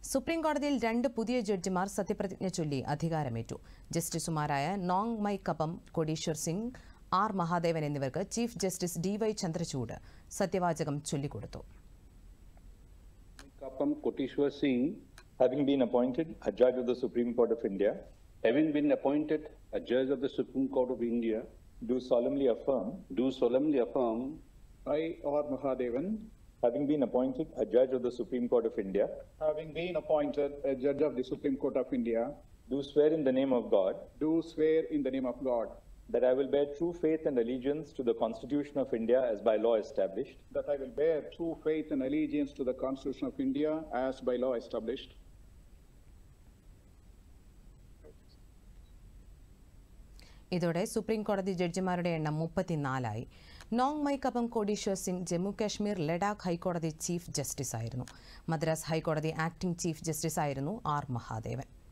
Supreme കോടതിയിൽ രണ്ട് പുതിയ ജഡ്ജിമാർ സത്യപ്രതിജ്ഞ ചൊല്ലി അധികാരമേറ്റു. ജസ്റ്റിസുമാരായ Nongmeikapam Kotiswar Singh, R Mahadevan എന്നിവർക്ക് ചീഫ് ജസ്റ്റിസ് DY ചന്ദ്രചൂഡ് സത്യവാചകം ചൊല്ലിക്കൊടുത്തു. Kapam Koteshwar Singh, having been appointed a judge of the Supreme Court of India, having been appointed a judge of the Supreme Court of India, do solemnly affirm, I, R. Mahadevan, having been appointed a judge of the Supreme Court of India, having been appointed a judge of the Supreme Court of India, do swear in the name of God do swear in the name of God that I will bear true faith and allegiance to the Constitution of India as by law established, that I will bear true faith and allegiance to the Constitution of India as by law established. ഇതോടെ supreme കോടതി ജഡ്ജിമാരുടെ എണ്ണം 34ആയി. Nongmeikapam Kotiswar Singh Jammu Kashmir Ladakh ഹൈക്കോടതി chief ജസ്റ്റിസായിരുന്നു. മദ്രാസ് ഹൈക്കോടതി acting chief ജസ്റ്റിസായിരുന്നു R Mahadevan.